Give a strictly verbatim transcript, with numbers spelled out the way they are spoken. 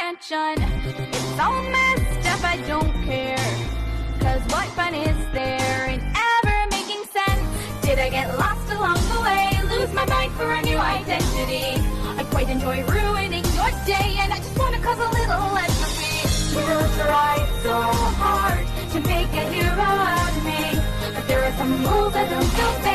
mansion. It's all messed up, I don't care. Cause what fun is there in ever making sense? Did I get lost along the way? Lose my mind for a new identity? I quite enjoy ruining your day, and I just wanna cause a little entropy. You tried so hard to make a hero out of me, but there are some rules I don't know.